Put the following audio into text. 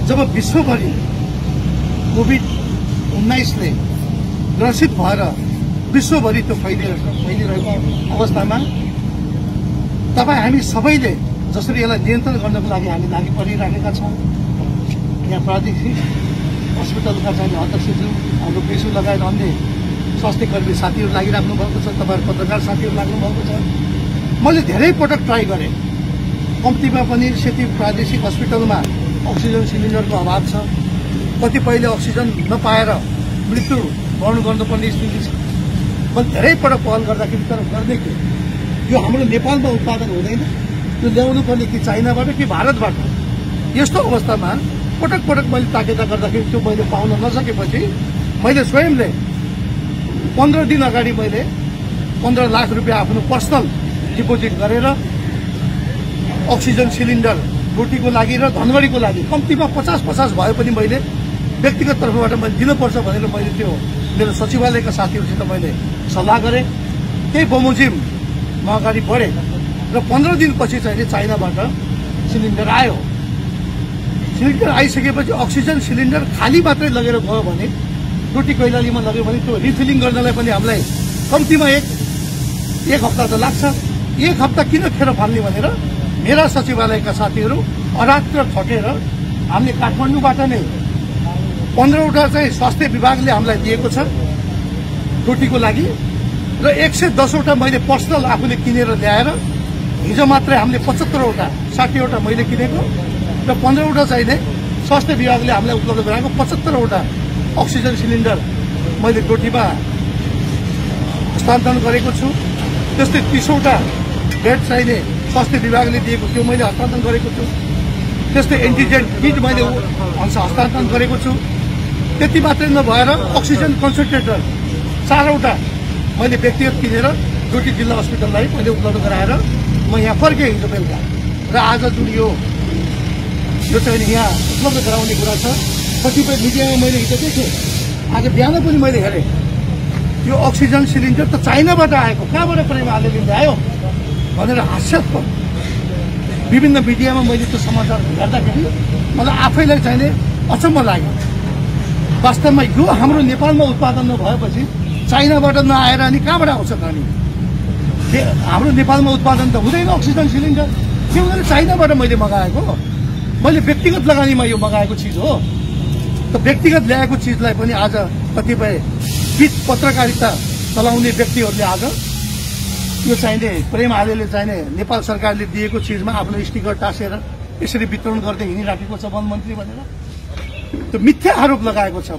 जब विश्वभरि कोभिड-19ले ग्रसित भएर विश्वभरि त्यो फैलिरहेको अवस्थामा तपाईँ हामी सबैले जसरी यसलाई नियन्त्रण गर्नको लागि हामी लागि परिरहेका छौँ। यहाँ प्रादेशिक अस्पतालका चाहिँ अध्यक्षज्यू हाम्रो पेशु लगायत अन्य स्वास्थ्य कर्मी साथीहरू लागिराख्नु भएको छ। तपाईहरु पत्रकार साथीहरू लाग्नु भएको छ। मैले धेरै पटक ट्राई गरेँ। कम्तीमा पनि सेती प्रादेशिक अस्पतालमा अक्सिजन सिलिन्डरको अभाव छ। कतिपयले अक्सिजन नपाएर मृत्यु वर्ण गर्नुपर्ने स्थिति छ। मैले धेरै पटक पहल गर्दाखेरि तर गर्ने के यो हाम्रो नेपालमा उत्पादन हुँदैन, त्यो ल्याउनु पर्ने कि चाइनाबाट कि भारतबाट। यस्तो अवस्थामा पटक पटक मैले ताकेता गर्दाखेरि त्यो मैले पाउन नसकेपछि मैले स्वयंले 15 दिन अगाडि मैले 15 लाख रुपियाँ आफ्नो पर्सनल डिपोजिट गरेर अक्सिजन सिलिन्डर रोटीको लागि र धनगढीको लागि कम्तीमा 50-50 भए पनि मैले व्यक्तिगत तर्फबाट मैले दिनुपर्छ भनेर मैले त्यो मेरो सचिवालयका साथीहरूसित मैले सल्लाह गरेँ। त्यही बमोजिम म अगाडि बढेँ र 15 दिनपछि चाहिँ चाइनाबाट सिलिन्डर आयो। सिलिन्डर आइसकेपछि अक्सिजन सिलिन्डर खाली मात्रै लगेर गयो भने रोटी कैलालीमा लग्यो भने त्यो रिफिलिङ गर्नलाई पनि हामीलाई कम्तीमा एक हप्ता त लाग्छ। एक हप्ता किन खेर फाल्ने भनेर मेरा सचिवालयका साथीहरू अरात्र खटेर हामीले काठमाडौँबाट नै 15वटा चाहिँ स्वास्थ्य विभागले हामीलाई दिएको छ रोटीको लागि र 110वटा मैले पर्सनल आफूले किनेर ल्याएर हिजो मात्रै हामीले 75वटा 60वटा मैले किनेको र 15वटा चाहिँ स्वास्थ्य विभागले हामीलाई उपलब्ध गराएको 75वटा अक्सिजन सिलिन्डर मैले डोटीमा हस्तान्तरण गरेको छु। त्यस्तै 30वटा बेड चाहिने स्वास्थ्य विभागले दिएको त्यो मैले हस्तान्तरण गरेको छु। त्यस्तै एन्टिजेन किट मैले हस्तान्तरण गरेको छु। त्यति मात्रै नभएर अक्सिजन कन्सन्ट्रेटर 4वटा मैले व्यक्तिगत किनेर डोटी जिल्ला अस्पताललाई मैले उपलब्ध गराएर म यहाँ फर्केँ हिजो बेलुका र आज जुन यो चाहिँ यहाँ उपलब्ध गराउने कुरा छ। कतिपय मिडियामा मैले हिजो देखेँ, आज बिहान पनि मैले हेरेँ यो अक्सिजन सिलिन्डर त चाइनाबाट आएको, कहाँबाट प्रेम आलेले ल्यायो भनेर हास्यास्पद विभिन्न मिडियामा मैले त्यो समाचार हेर्दाखेरि मलाई आफैलाई चाहिने अचम्म लाग्यो। वास्तवमा यो हाम्रो नेपालमा उत्पादन नभएपछि चाइनाबाट नआएर अनि कहाँबाट आउँछ त? अनि हाम्रो नेपालमा उत्पादन त हुँदैन अक्सिजन सिलिन्डर। के हुँदैन? चाइनाबाट मैले मगाएको, मैले व्यक्तिगत लगानीमा यो मगाएको चिज हो। त व्यक्तिगत ल्याएको चिजलाई पनि आज कतिपय पत्रकारिता चलाउने व्यक्तिहरूले आज यो चाहिने प्रेम आलेले चाहिने नेपाल सरकारले दिएको चिजमा आफ्नो स्टिकर टाँसेर यसरी वितरण गर्दै हिँडिराखेको छ वन मन्त्री भनेर त्यो मिथ्या आरोप लगाएको छ।